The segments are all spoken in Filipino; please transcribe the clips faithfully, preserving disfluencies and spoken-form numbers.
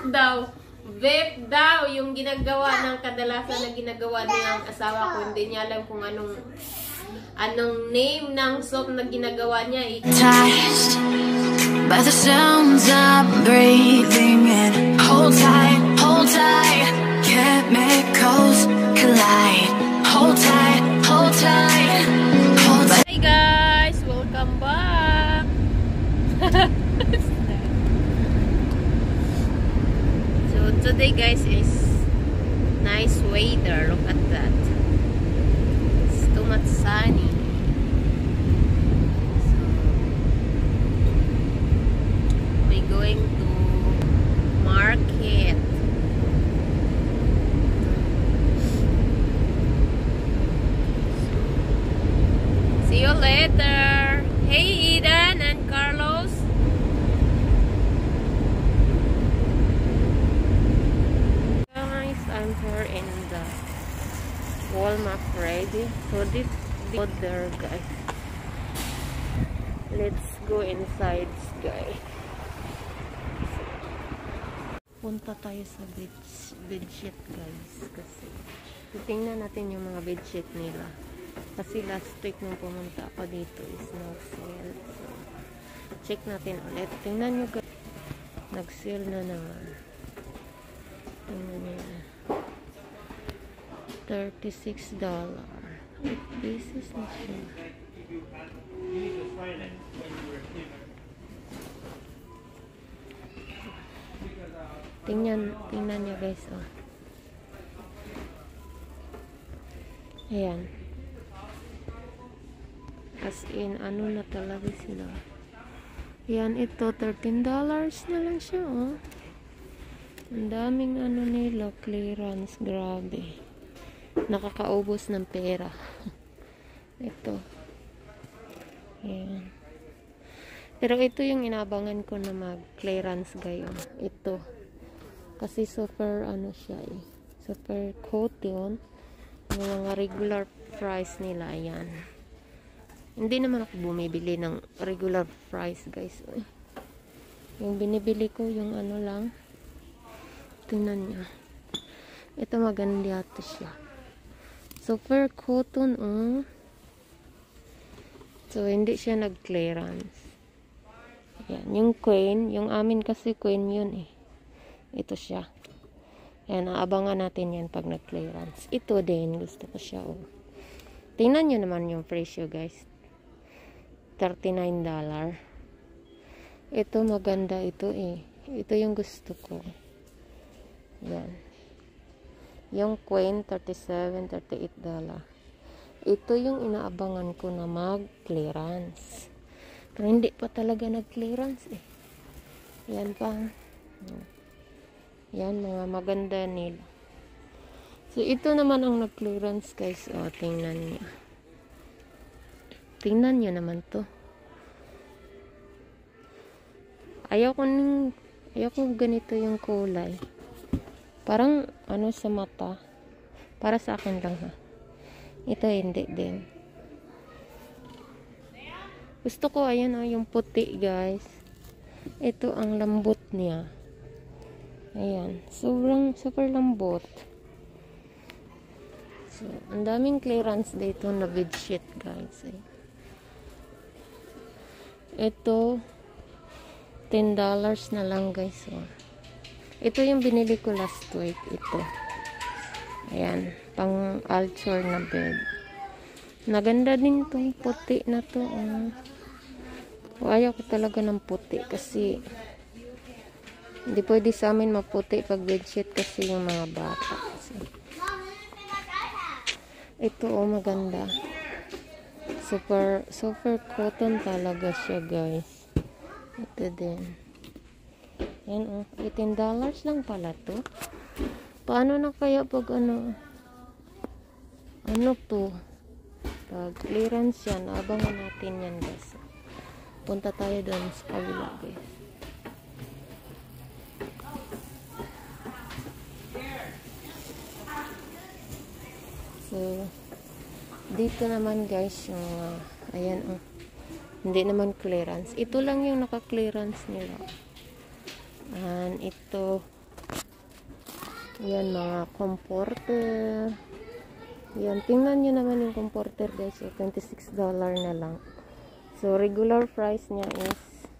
daw. Vape daw yung ginagawa ng kadalasan na ginagawa ng asawa ko. Hindi niya alam kung anong anong name ng soap na ginagawa niya. Touched by the sounds I'm breathing in. Hold tight, hold tight. Chemicals collide. Hold tight, hold tight. Hold tight. Hi guys, welcome back. So today guys is nice weather. Look at that. It's too much sunny. So we're going to market. See you later. Hey Eden and Carlos. Guys, I'm here in the Walmart ready. So this go there guys. Let's go inside guys. Punta tayo sa bed bedsheet guys. Kasi tingnan natin yung mga bedsheet nila. Kasi last week nung pumunta ako dito is nag-sale. So, check natin ulit. Tingnan nyo guys. Nag-sale na naman. Tingnan nyo na. thirty-six dollars. eight pieces na siya. Tingnan, tingnan nyo guys. Oh. Ayan. As in, ano na talaga sila. Yan, ito, thirteen dollars na lang siya, oh. Ang daming ano nila, clearance. Grabe. Nakakaubos ng pera. Ito. Yan. Pero ito yung inabangan ko na mag-clearance gayon. Ito. Kasi super, ano siya, eh. Super cotton. Yung mga regular price nila, ayan. Hindi naman ako bumibili ng regular price guys. Yung binibili ko yung ano lang. Tingnan niya. Ito maganda ito siya. Super cotton oh. So hindi siya nag-clearance. Yan. Yung queen. Yung amin kasi queen yun eh. Ito siya. Yan. Aabangan natin yan pag nag-clearance. Ito din. Gusto ko siya oh. Tingnan nyo naman yung presyo guys. thirty-nine dollars. Ito maganda ito eh. Ito yung gusto ko. Yan. Yung queen thirty-seven, thirty-eight dollars. Ito yung inaabangan ko na mag-clearance. Pero hindi pa talaga nag-clearance eh. Yan pa. Yan mga maganda nila. So ito naman ang nag-clearance guys. O tingnan niyo. Tingnan nyo naman to. Ayaw ko ng, ayaw ko ganito yung kulay. Parang ano sa mata. Para sa akin lang ha. Ito hindi din. Gusto ko ayan oh, yung puti guys. Ito ang lambot niya. Ayan. Sobrang super lambot. So, ang daming clearance dito na bedsheet guys. Ayan. Ito ten dollars na lang guys oh. Ito yung binili ko last week. Ito ayan, pang alture na bed. Naganda din to, puti na to oh. O, ayaw ko talaga ng puti kasi hindi pwede sa amin maputi pag bedsheet kasi yung mga bata kasi. Ito oh, maganda. Super, super cotton talaga siya guys. Ito din. Yan oh. eighteen dollars lang pala to. Paano na kaya pag ano? Ano to? Pag clearance yan. Abangan natin yan guys. Punta tayo doon sa kabila guys. So, dito naman guys yung uh, ayan oh. Hindi naman clearance. Ito lang yung naka-clearance nila. And ito Yan, mga comforter. Yan, tingnan nyo naman yung comforter guys. So, twenty-six dollars na lang. So, regular price niya is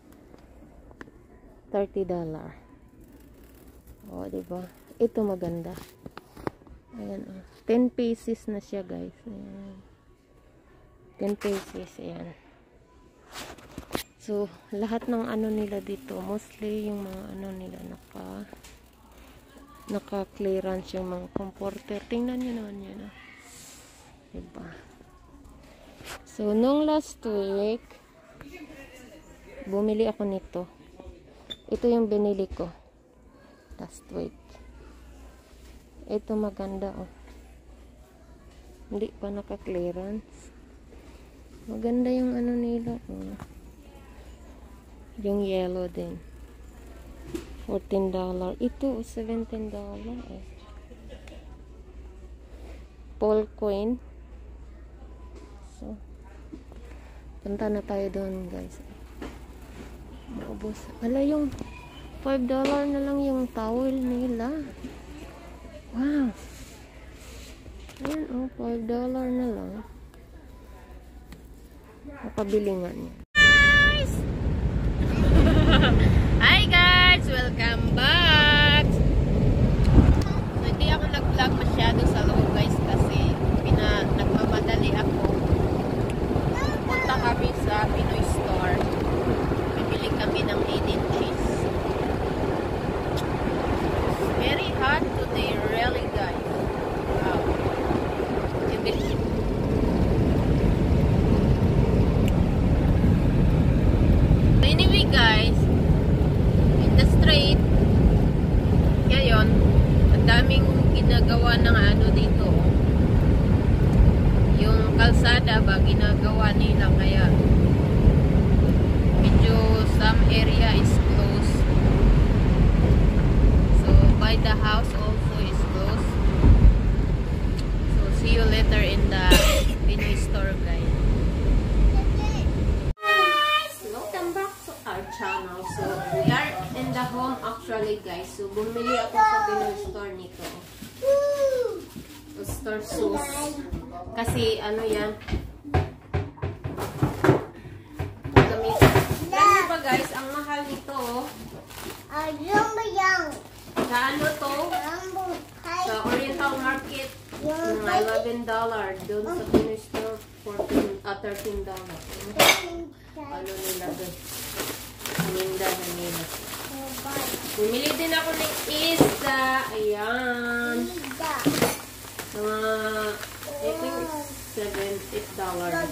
thirty dollars. O, diba? Ito maganda. Ayan, o. ten pieces na siya guys. Ayan. ten pieces. Ayan. So, lahat ng ano nila dito, mostly yung mga ano nila naka naka-clearance yung mga comforter. Tingnan nyo naman yun, ah. Diba? So, nung last week, bumili ako nito. Ito yung binili ko. Last week. Ito maganda, oh. Hindi pa naka-clearance. Maganda yung ano nila, oh. Yung yellow din. fourteen dollars. Ito, seventeen dollars. Eh. Paul Quinn. So, punta na tayo doon, guys. Maubos. Ala, yung five dollars na lang yung towel nila. Wow. Ayan, oh, five dollars na lang. Nakabili nga niya. Hi guys! Welcome back! So, hindi ako nag-vlog masyado sa loob guys kasi pina, nagmamadali ako. Punta kami sa Pinoy store. Bibili kami ng Aiden cheese. Very hot today, really guys. Wow. Bibili. Anyway guys, the street ngayon ang daming ginagawa ng ano dito, yung kalsada ba ginagawa nila kaya medyo some area is closed, so by the house also is closed. So see you later in the Pinoy store guys. Channel. So, we are in the home actually guys. So, bumili ako sa Pinoy store nito. Store sauce. Kasi, ano yan? Gamit. Ganyan ba guys? Ang mahal nito. Sa ano to? Sa Oriental Market. Mga eleven dollars. Doon sa Pinoy store, fourteen, uh, thirteen dollars. Ano nila guys? Minda na nila. Bumili din ako ng isda. Ayan. Mga, I think, seven, eight dollars.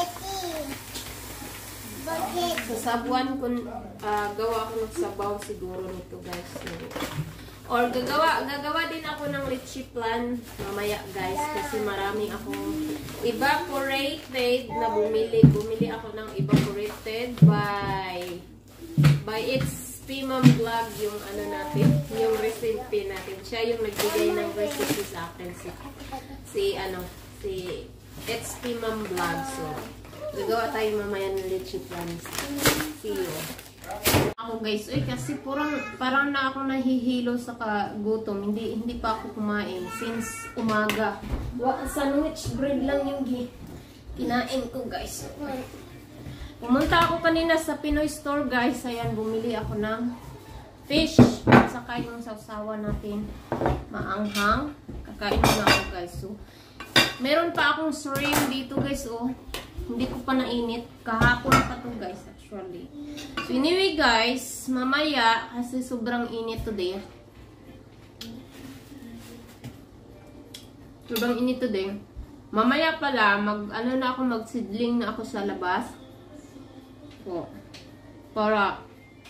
Sa sabuan, kung uh, gawa ko ng sabaw siguro nito guys. Or gagawa, gagawa din ako ng lychee plan mamaya guys. Kasi marami akong evaporated na bumili. Bumili ako ng evaporated by by It's P Mom Vlog yung ano natin, yung recipe natin. Siya yung nagbigay ng recipe sa akin. Si, si ano, si It's P Mom Vlog. So, gagawa tayo mamaya ng lychee plans. See you. Ako guys, eh, kasi parang, parang na ako nahihilo sa kagutom. Hindi, hindi pa ako kumain since umaga. Sandwich bread lang yung kinain ko guys. Pumunta ako kanina sa Pinoy store guys. Ayan, bumili ako ng fish. Saka yung sausawa natin. Maanghang. Kakain na ako guys. So, meron pa akong shrimp dito guys. Oh. Hindi ko pa nainit. Kahapon pa to guys actually. So anyway guys, mamaya kasi sobrang init today. Sobrang init today. Mamaya pala, mag, ano na ako, magsidling na ako sa labas. So, para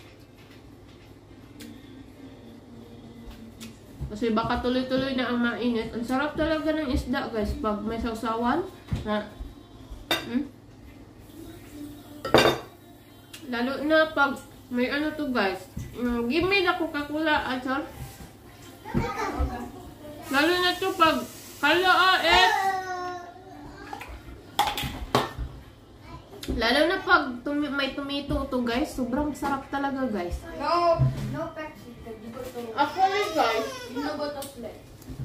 kasi baka tuloy-tuloy na ang mainit. Ang sarap talaga ng isda guys pag may sausawan na hmm? Lalo na pag may ano to guys, um, give me the Coca-Cola atar. Lalo na to pag hello eh lalo na pag tumi may tomato to guys, sobrang sarap talaga guys. No, no Pepsi. Actually guys, no bottles left.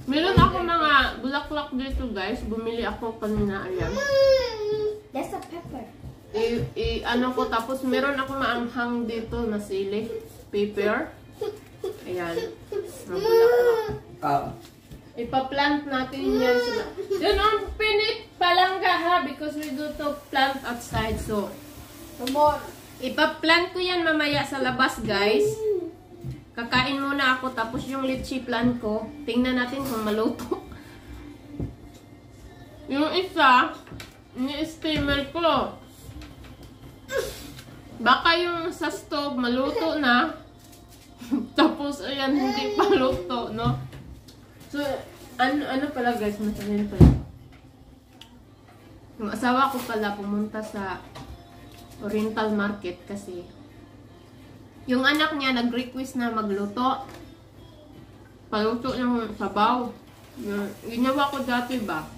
Meron ako mga bulaklak dito guys. Bumili ako kanina. Ayan. That's a pepper. I, i, ano ko, tapos meron ako maanghang dito na sili. Paper. Ayan. Mga bulaklak. Ah, Ipa-plant natin yan. Sa, yun on, pinit palangga ha. Because we do to plant outside. So, ipa-plant ko yan mamaya sa labas guys. Kakain muna ako. Tapos yung lychee plant ko. Tingnan natin kung maluto. Yung isa, ni-steamer ko. Baka yung sa stove maluto na. Tapos ayan, hindi pa luto, no? So, ano, ano pala guys, matagal pala. Yung asawa ko pala pumunta sa Oriental Market kasi yung anak niya nag-request na magluto. Paluto ng sabaw. Yung- Ginawa ko dati ba?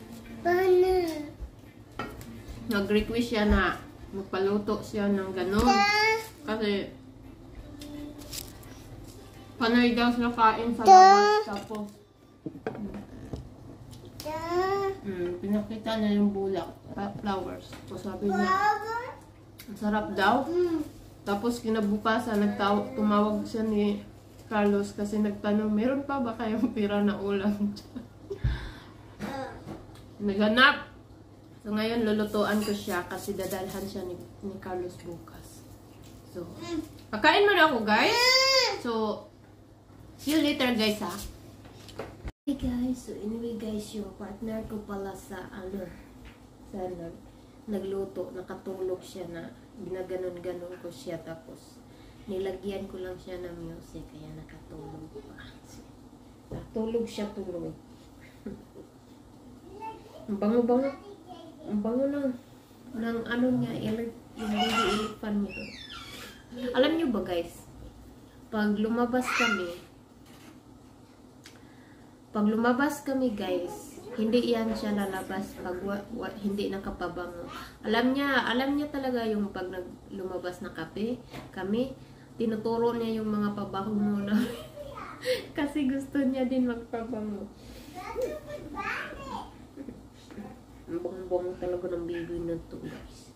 Nag-request siya na magpaluto siya ng ganun. Kasi panay daw siya kain sa labas. Tapos hmm, pinakita niya yung bulak, pa- flowers. Tapos sabi niya, ang sarap daw. Tapos kinabukasan, nagtaw tumawag siya ni Carlos kasi nagtanong, meron pa ba kayong pira na ulam? Naghanap. So ngayon lulutuan ko siya kasi dadalhan siya ni, ni Carlos bukas. So, kakain muna ako guys. So, see you later guys ha. Hey guys, so anyway guys, yung partner ko pala sa ano, sa nag, nagluto, nakatulog siya na ginaganon-ganon ko siya tapos nilagyan ko lang siya ng music kaya nakatulog pa. Nakatulog siya tulog. Ang bango-bango. Ang bango ng, ng ano niya, ele- yung baby elephant niya. Alam niyo ba guys, pag lumabas kami, pag lumabas kami guys, hindi yan siya lalabas pag wa, wa, hindi nakapabango. Alam niya, alam niya talaga yung pag nag, lumabas na kape, kami, tinuturo niya yung mga pabango muna. Kasi gusto niya din magpabango. Ang bango-bango talaga ng baby na to guys.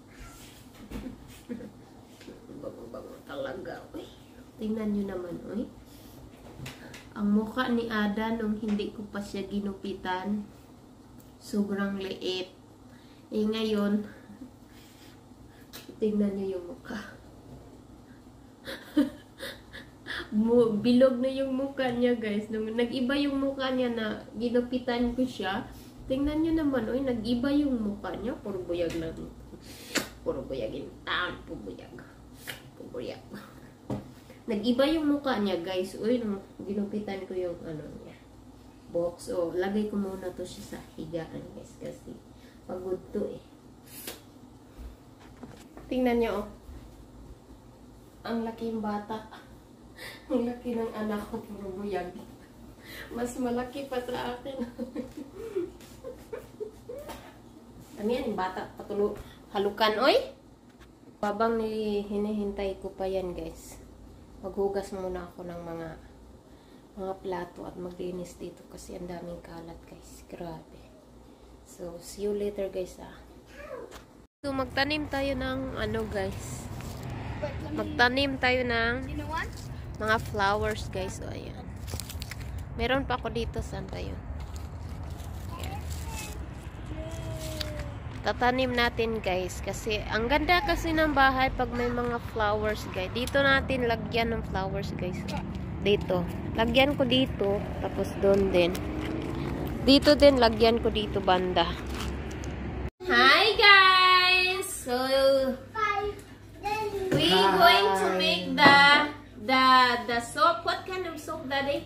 Bango-bango talaga. Uy. Tingnan nyo naman, uy. Ang mukha ni Ada nung hindi ko pa siya ginupitan, sobrang liit. Eh ngayon, tingnan nyo yung mukha. Bilog na yung mukha niya guys. Nung nag-iba yung mukha niya na ginupitan ko siya, tingnan nyo naman, uy, nag-iba yung mukha niya. Puro buyag lang. Puro buyagin. Tam, pubuyag. Pubuyag. Nag-iba yung mukha niya, guys. Uy, nung ginupitan ko yung ano niya, box. So, lagay ko muna to siya sa higaan, guys. Kasi pagod to eh. Tingnan niyo, oh. Ang laking bata. Ang laki ng anak ko, puro buyag. Mas malaki pa sa akin. Ano yan, yung bata, patulo, halukan, oy! Babang ni hinihintay ko pa yan, guys. Maghugas muna ako ng mga mga plato at maglinis dito kasi ang daming kalat, guys. Grabe. So, see you later, guys, ah. So, magtanim tayo ng, ano, guys. Magtanim tayo ng mga flowers, guys. So, ayan. Meron pa ako dito. Saan ba yun? Tatanim natin guys kasi ang ganda kasi ng bahay pag may mga flowers guys. Dito natin lagyan ng flowers guys. Dito. Lagyan ko dito tapos doon din. Dito din lagyan ko dito banda. Hi guys. So we going to make the the the soap. What kind of soap, Daddy?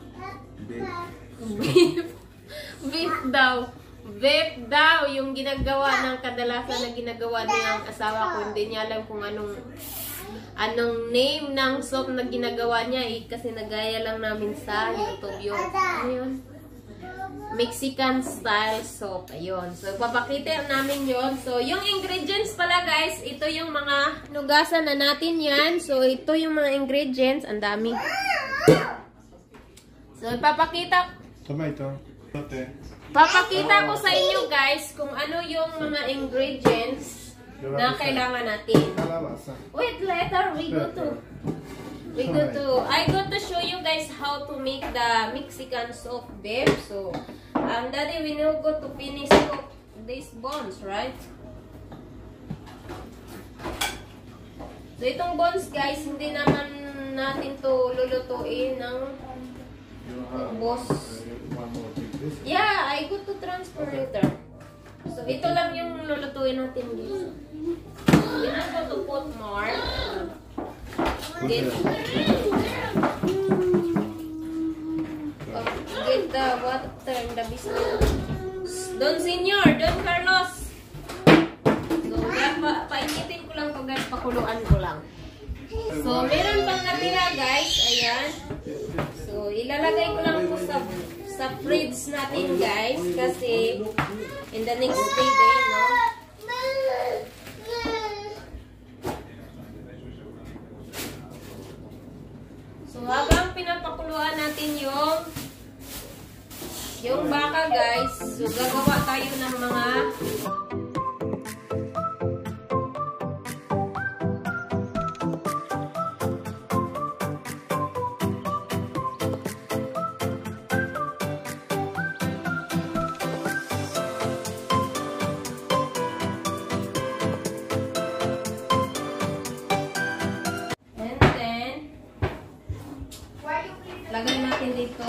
Beef. Beef daw. Vape daw yung ginagawa ng kadalasan na ginagawa ng asawa ko. Hindi niya alam kung anong anong name ng soap na ginagawa niya eh, kasi nagaya lang namin sa YouTube yun. Ano yun? Mexican style soap. Ayun. So, papakita namin yun. So, yung ingredients pala guys, ito yung mga nugasan na natin yan. So, ito yung mga ingredients. Ang dami. So, ipapakita Tomato. Tote. Papakita ko sa inyo guys kung ano yung mga ingredients na kailangan natin. Kalabasa. Wait, later we go to we go to I go to show you guys how to make the Mexican soup, babe. So, um, daddy, we now go to finish cook these bones, right? So, itong bones guys, hindi naman natin to lulutuin ng boss. Yeah, I go to transfer later. So, ito lang yung lulutuin natin guys. We're not going to put more. Get, oh, get the water and the biscuit. Don Senior, Don Carlos. So, kaya pa, painitin ko lang to guys, pakuluan ko lang. So, meron pang natira guys. Ayan. So, ilalagay ko lang po sa sa fridge natin guys. Kasi, in the next day din, no? So, habang pinapakuluan natin yung yung baka guys, so gagawa tayo ng mga lagay natin dito.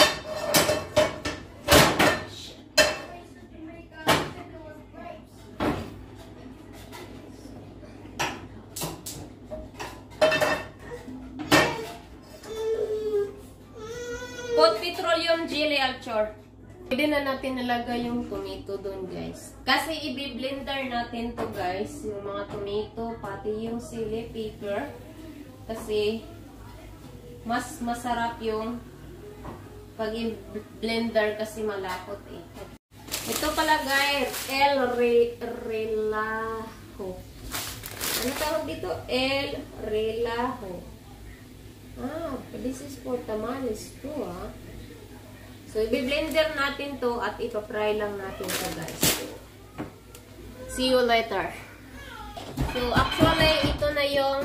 Put petroleum jelly alchor. Pwede na natin nalagay yung tomato doon guys. Kasi i-blender natin to guys. Yung mga tomato, pati yung chili pepper. Kasi mas masarap yung pag i-blender kasi malapot eh. Ito pala guys, El Re Relajo. Ano tawag dito? El Relajo. Ah, this is for tamales too ah. So, i-blender natin to at ipapry lang natin to guys. See you later. So, actually, ito na yung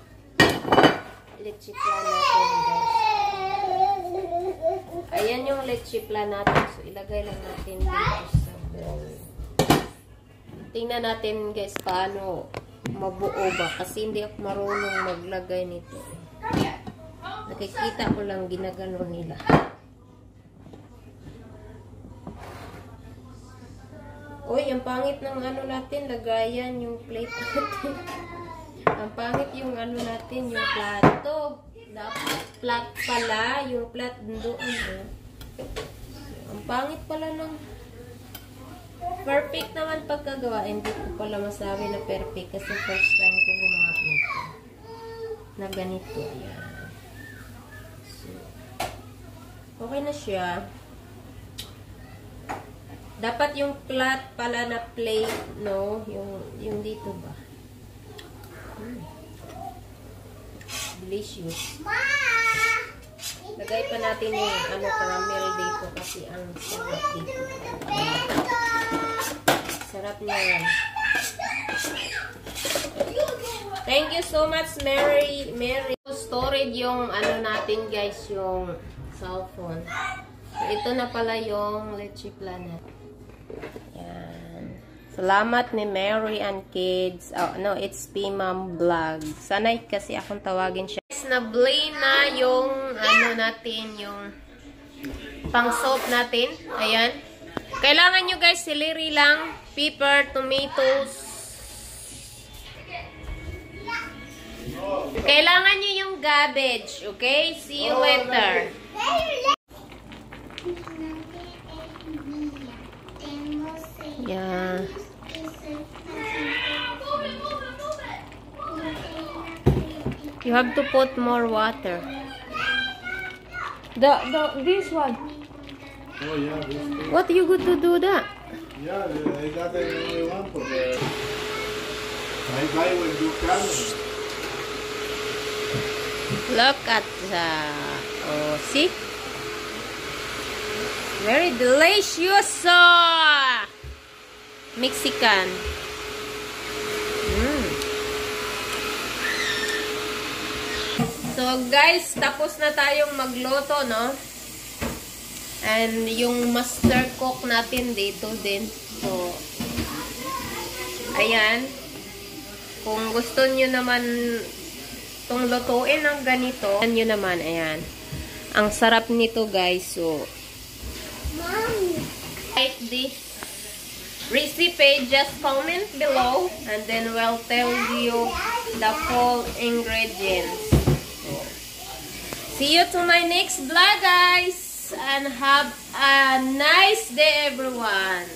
leche plan natin guys. Ayan yung leche plan natin. So, ilagay lang natin dito sa bowl. Tingnan natin guys paano mabuo ba. Kasi hindi ako marunong maglagay nito. Nakikita ko lang ginagano nila. Uy, ang pangit ng ano natin. Lagayan yung plate natin. Ang pangit yung ano natin, yung plato. Dapat plat pala, yung plat doon. Eh. Ang pangit pala ng perfect naman pagkagawa. Hindi ko pala masabi na perfect kasi first time ko gumawa nito. Na ganito. Ayan. So, okay na siya. Dapat yung plat pala na plate, no? Yung, yung dito ba? Hmm. Delicious. Lagay pa natin yung ano, caramel dito kasi ang sarap dito. Sarap niya yan. Thank you so much, Mary. Mary. Storage yung ano natin guys, yung cellphone. So, ito na pala yung leche planet. Yan. Salamat ni Mary and Kids. Oh, no, it's P Mom Vlog. Sanay kasi akong tawagin siya. Na-blend na yung ano natin, yung pang soap natin. Ayan. Kailangan nyo guys, celery lang, pepper, tomatoes. Kailangan nyo yung cabbage. Okay? See you later. Yeah. You have to put more water. The the this one. Oh yeah, this thing. What you good to do that? Yeah, I got the only one for the. I buy when you come. Look at the oh see. Very delicious! Mexican. Mm. So guys, tapos na tayong magluto, no? And yung master cook natin dito din. So, ayan. Kung gusto nyo naman itong lutuin ng ganito, ayan nyo naman, ayan. Ang sarap nito, guys. So, like this recipe, just comment below and then we'll tell you the full ingredients. So, see you to my next vlog, guys. And have a nice day, everyone.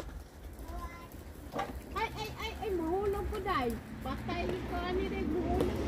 Ay, ay, ay, ay, mahulog po dahil. Patay ko ani rin mahulog.